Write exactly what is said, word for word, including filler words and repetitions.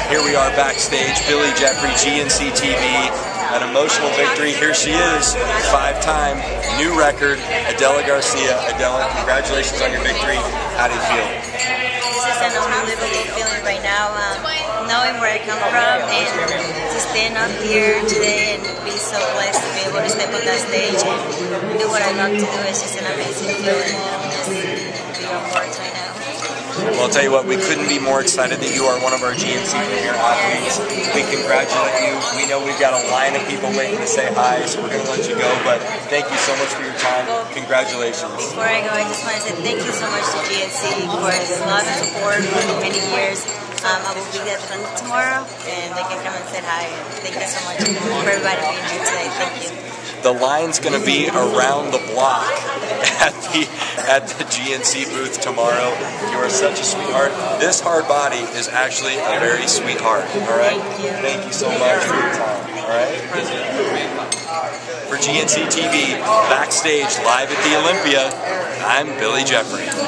Here we are backstage, Billy Jeffrey, G N C T V, an emotional victory. Here she is, five-time new record, Adela Garcia. Adela, congratulations on your victory. How do you feel? This is an unbelievable feeling right now, um, knowing where I come from and to stand up here today and be so blessed to be able to step on that stage and do what I love to do. It's just an amazing feeling. I'm just beyond words right now. Well, I'll tell you what, we couldn't be more excited that you are one of our G N C premier athletes. We congratulate you. We know we've got a line of people waiting to say hi, so we're going to let you go, but thank you so much for your time. Congratulations. Before I go, I just want to say thank you so much to G N C for the love and support for many years. Um, I will be there tomorrow, and they can come and say hi. And thank you so much for everybody being here today. Thank you. The line's going to be around the block at the at the G N C booth tomorrow. You are such a sweetheart. This hard body is actually a very sweet heart. All right. Thank you, Thank you so much for your time. All right. For G N C T V, backstage live at the Olympia, I'm Billy Jeffrey.